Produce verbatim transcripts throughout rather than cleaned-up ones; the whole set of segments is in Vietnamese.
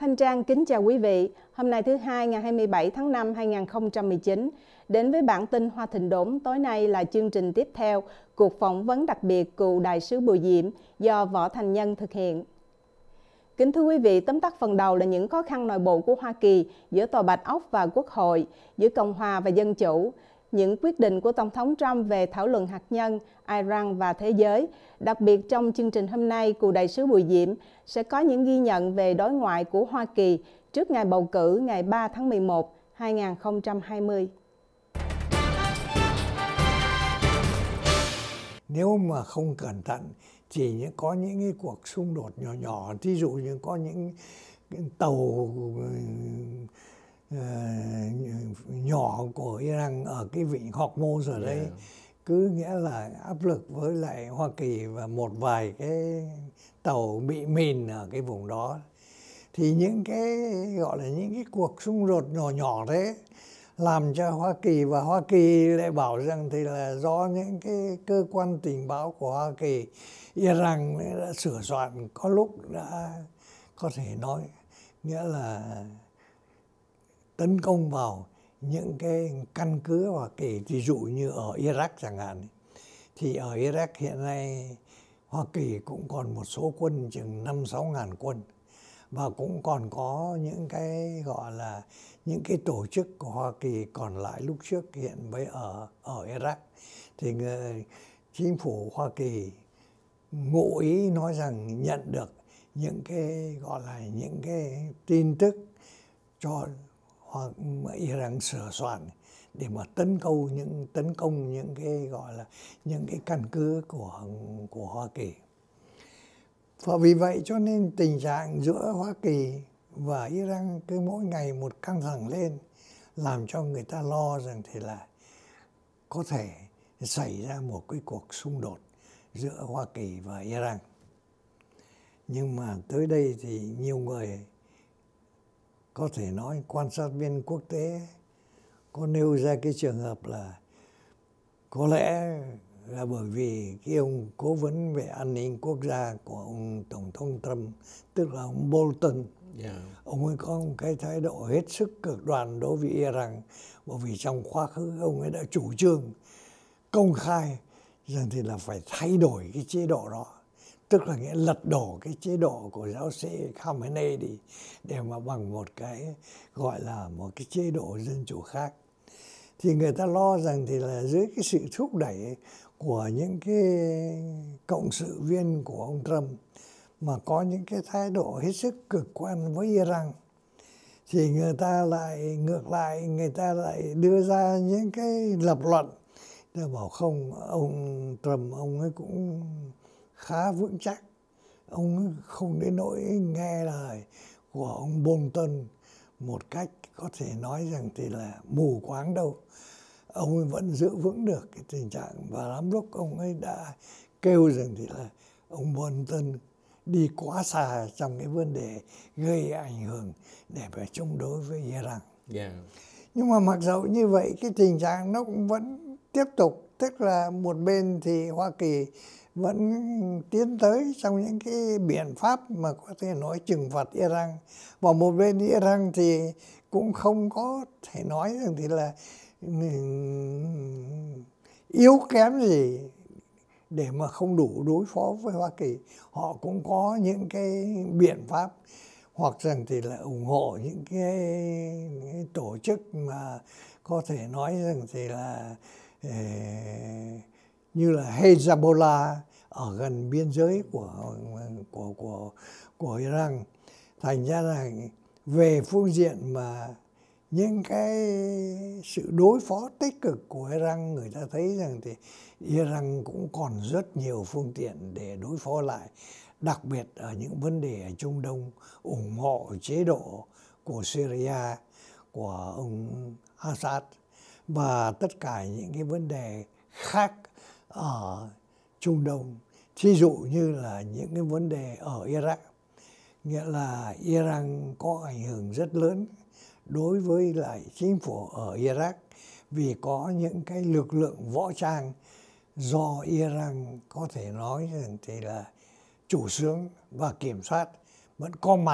Thanh Trang kính chào quý vị. Hôm nay thứ hai ngày hai mươi bảy tháng năm hai nghìn không trăm mười chín. Đến với bản tin Hoa Thịnh Đốn tối nay là chương trình tiếp theo, cuộc phỏng vấn đặc biệt cựu đại sứ Bùi Diệm do Võ Thành Nhân thực hiện. Kính thưa quý vị, tóm tắt phần đầu là những khó khăn nội bộ của Hoa Kỳ giữa Tòa Bạch Ốc và Quốc hội, giữa Cộng hòa và Dân chủ, những quyết định của Tổng thống Trump về thảo luận hạt nhân, Iran và thế giới. Đặc biệt trong chương trình hôm nay, cựu đại sứ Bùi Diệm sẽ có những ghi nhận về đối ngoại của Hoa Kỳ trước ngày bầu cử ngày ba tháng mười một, hai nghìn không trăm hai mươi. Nếu mà không cẩn thận, chỉ có những cái cuộc xung đột nhỏ nhỏ, ví dụ như có những tàu uh, nhỏ của Iran ở cái vịnh Hormuz ở đây, yeah. cứ nghĩa là áp lực với lại Hoa Kỳ và một vài cái tàu bị mìn ở cái vùng đó. Thì những cái gọi là những cái cuộc xung đột nhỏ nhỏ đấy làm cho Hoa Kỳ, và Hoa Kỳ lại bảo rằng thì là do những cái cơ quan tình báo của Hoa Kỳ, Iran đã sửa soạn, có lúc đã có thể nói nghĩa là tấn công vào những cái căn cứ Hoa Kỳ, ví dụ như ở Iraq chẳng hạn. Thì ở Iraq hiện nay Hoa Kỳ cũng còn một số quân chừng năm sáu ngàn quân, và cũng còn có những cái gọi là những cái tổ chức của Hoa Kỳ còn lại lúc trước hiện với ở ở Iraq. Thì người, chính phủ Hoa Kỳ ngụ ý nói rằng nhận được những cái gọi là những cái tin tức cho hoặc Iran sửa soạn để mà tấn công những tấn công những cái gọi là những cái căn cứ của của Hoa Kỳ. Và vì vậy cho nên tình trạng giữa Hoa Kỳ và Iran cứ mỗi ngày một căng thẳng lên, làm cho người ta lo rằng thì là có thể xảy ra một cái cuộc xung đột giữa Hoa Kỳ và Iran. Nhưng mà tới đây thì nhiều người có thể nói, quan sát viên quốc tế có nêu ra cái trường hợp là có lẽ là bởi vì cái ông cố vấn về an ninh quốc gia của ông Tổng thống Trump, tức là ông Bolton, yeah. ông ấy có một cái thái độ hết sức cực đoan đối với Iran, bởi vì trong quá khứ ông ấy đã chủ trương công khai rằng thì là phải thay đổi cái chế độ đó, tức là nghĩa lật đổ cái chế độ của giáo sĩ Khamenei đi để mà bằng một cái gọi là một cái chế độ dân chủ khác. Thì người ta lo rằng thì là dưới cái sự thúc đẩy của những cái cộng sự viên của ông Trump mà có những cái thái độ hết sức cực đoan với Iran, thì người ta lại ngược lại người ta lại đưa ra những cái lập luận để bảo không, ông Trump ông ấy cũng khá vững chắc, ông ấy không đến nỗi nghe lời của ông Bolton một cách có thể nói rằng thì là mù quáng đâu. Ông ấy vẫn giữ vững được cái tình trạng, và lắm lúc ông ấy đã kêu rằng thì là ông Bolton đi quá xa trong cái vấn đề gây ảnh hưởng để phải chống đối với Iran. Yeah. Nhưng mà mặc dầu như vậy, cái tình trạng nó cũng vẫn tiếp tục, tức là một bên thì Hoa Kỳ vẫn tiến tới trong những cái biện pháp mà có thể nói trừng phạt Iran, và một bên Iran thì cũng không có thể nói rằng thì là yếu kém gì để mà không đủ đối phó với Hoa Kỳ. Họ cũng có những cái biện pháp, hoặc rằng thì là ủng hộ những cái, cái tổ chức mà có thể nói rằng thì là eh, như là Hezbollah ở gần biên giới của của của của Iran. Thành ra là về phương diện mà những cái sự đối phó tích cực của Iran, người ta thấy rằng thì Iran cũng còn rất nhiều phương tiện để đối phó lại, đặc biệt ở những vấn đề ở Trung Đông, ủng hộ chế độ của Syria, của ông Assad, và tất cả những cái vấn đề khác ở Trung Đông. Thí dụ như là những cái vấn đề ở Iraq, nghĩa là Iran có ảnh hưởng rất lớn đối với lại chính phủ ở Iraq, vì có những cái lực lượng võ trang do Iran có thể nói rằng thì là chủ xướng và kiểm soát, vẫn có mặt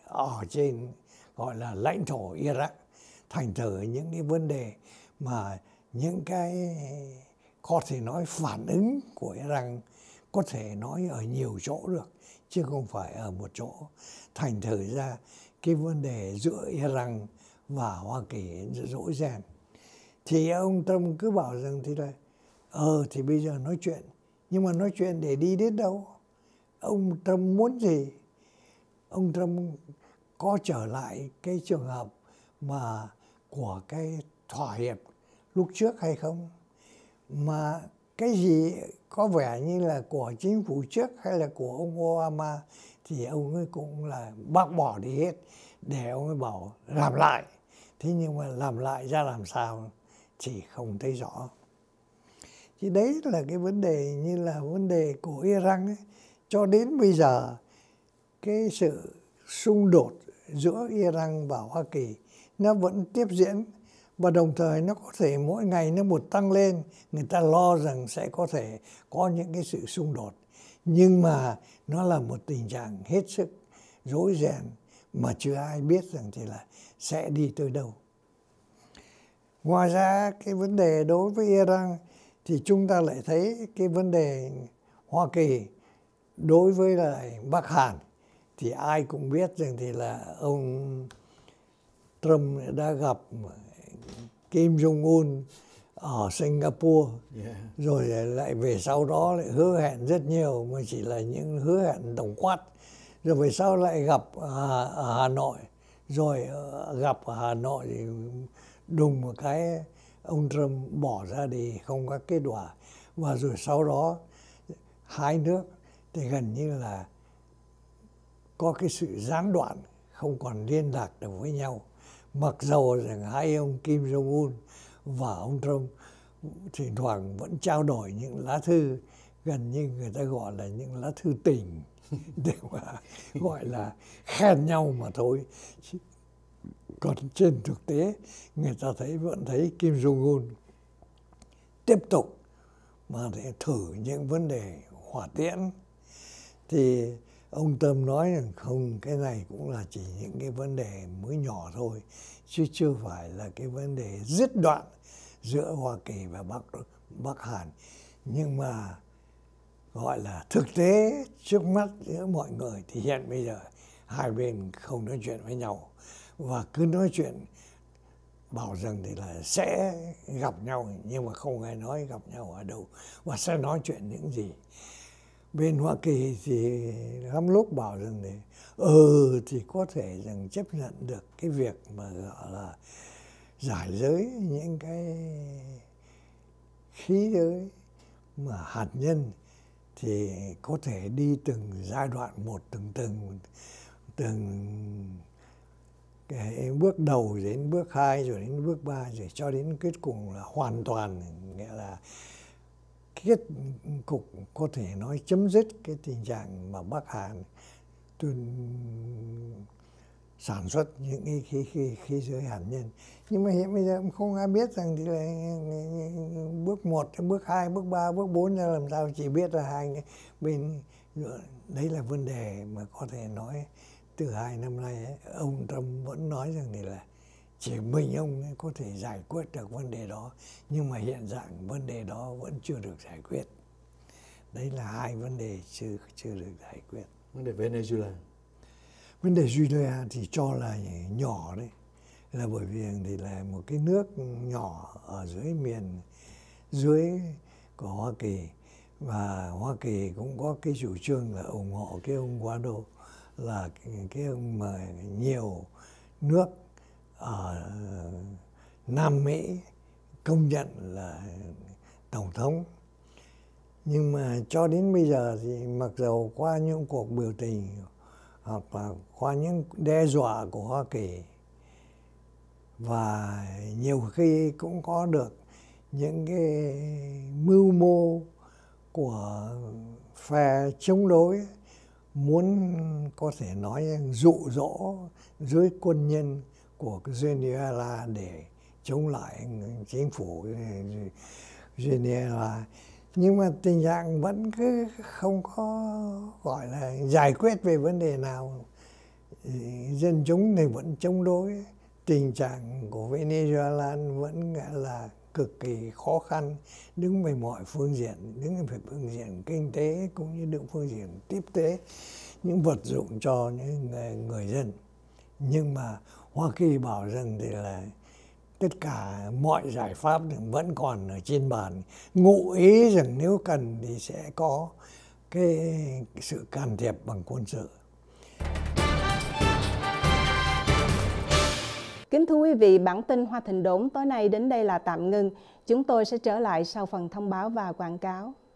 ở trên gọi là lãnh thổ Iraq. Thành thử những cái vấn đề mà những cái có thể nói phản ứng của Iran có thể nói ở nhiều chỗ được, chứ không phải ở một chỗ. Thành thử ra cái vấn đề giữa Iran và Hoa Kỳ rỗi ren. Thì ông Trump cứ bảo rằng thì là ờ thì bây giờ nói chuyện, nhưng mà nói chuyện để đi đến đâu? Ông Trump muốn gì? Ông Trump có trở lại cái trường hợp mà của cái thỏa hiệp lúc trước hay không? Mà cái gì có vẻ như là của chính phủ trước hay là của ông Obama thì ông ấy cũng là bác bỏ đi hết, để ông ấy bảo làm lại. Thế nhưng mà làm lại ra làm sao thì không thấy rõ. Thì đấy là cái vấn đề như là vấn đề của Iran ấy. Cho đến bây giờ cái sự xung đột giữa Iran và Hoa Kỳ nó vẫn tiếp diễn, và đồng thời nó có thể mỗi ngày nó một tăng lên. Người ta lo rằng sẽ có thể có những cái sự xung đột, nhưng mà nó là một tình trạng hết sức rối ren mà chưa ai biết rằng thì là sẽ đi tới đâu. Ngoài ra cái vấn đề đối với Iran thì chúng ta lại thấy cái vấn đề Hoa Kỳ đối với lại Bắc Hàn thì ai cũng biết rằng thì là ông Trump đã gặp Kim Jong-un ở Singapore, yeah. Rồi lại về sau đó lại hứa hẹn rất nhiều mà chỉ là những hứa hẹn tổng quát. Rồi về sau lại gặp ở, ở Hà Nội, rồi gặp ở Hà Nội thì đùng một cái ông Trump bỏ ra đi không có kết quả. Và rồi sau đó hai nước thì gần như là có cái sự gián đoạn, không còn liên lạc được với nhau. Mặc dầu rằng hai ông Kim Jong-un và ông Trump thỉnh thoảng vẫn trao đổi những lá thư, gần như người ta gọi là những lá thư tình, để mà gọi là khen nhau mà thôi. Còn trên thực tế người ta thấy vẫn thấy Kim Jong-un tiếp tục mà để thử những vấn đề hỏa tiễn. Thì ông Trump nói rằng không, cái này cũng là chỉ những cái vấn đề mới nhỏ thôi, chứ chưa phải là cái vấn đề dứt đoạn giữa Hoa Kỳ và Bắc, Bắc Hàn. Nhưng mà gọi là thực tế trước mắt giữa mọi người thì hiện bây giờ hai bên không nói chuyện với nhau, và cứ nói chuyện bảo rằng thì là sẽ gặp nhau, nhưng mà không ai nói gặp nhau ở đâu và sẽ nói chuyện những gì. Bên Hoa Kỳ thì lắm lúc bảo rằng thì ừ thì có thể rằng chấp nhận được cái việc mà gọi là giải giới những cái khí giới mà hạt nhân, thì có thể đi từng giai đoạn một, từng từng từng cái bước đầu đến bước hai, rồi đến bước ba, rồi cho đến kết cục là hoàn toàn, nghĩa là kết cục có thể nói chấm dứt cái tình trạng mà Bắc Hàn tuân sản xuất những cái khí khí khí giới hạt nhân. Nhưng mà hiện bây giờ không ai biết rằng thì là bước một, bước hai, bước ba, bước bốn ra làm sao, chỉ biết là hai bên. Đấy là vấn đề mà có thể nói từ hai năm nay ấy, ông Trump vẫn nói rằng thì là chỉ mình ông ấy có thể giải quyết được vấn đề đó, nhưng mà hiện dạng vấn đề đó vẫn chưa được giải quyết. Đấy là hai vấn đề chưa chưa được giải quyết. Vấn đề Venezuela. Vấn đề Venezuela thì cho là nhỏ đấy, là bởi vì thì là một cái nước nhỏ ở dưới miền dưới của Hoa Kỳ, và Hoa Kỳ cũng có cái chủ trương là ủng hộ cái ông Guaido, là cái, cái ông mà nhiều nước ở Nam Mỹ công nhận là tổng thống. Nhưng mà cho đến bây giờ thì mặc dầu qua những cuộc biểu tình hoặc là qua những đe dọa của Hoa Kỳ, và nhiều khi cũng có được những cái mưu mô của phe chống đối muốn có thể nói dụ dỗ giới quân nhân của Venezuela để chống lại chính phủ Venezuela. Nhưng mà tình trạng vẫn cứ không có gọi là giải quyết về vấn đề nào. dân chúng thì vẫn chống đối. Tình trạng của Venezuela vẫn gọi là cực kỳ khó khăn, đứng về mọi phương diện, đứng về phương diện kinh tế cũng như đứng phương diện tiếp tế, những vật dụng cho những người, người dân. Nhưng mà Hoa Kỳ bảo rằng thì là tất cả mọi giải pháp thì vẫn còn ở trên bàn, ngụ ý rằng nếu cần thì sẽ có cái sự can thiệp bằng quân sự. Kính thưa quý vị, bản tin Hoa Thịnh Đốn tối nay đến đây là tạm ngưng. Chúng tôi sẽ trở lại sau phần thông báo và quảng cáo.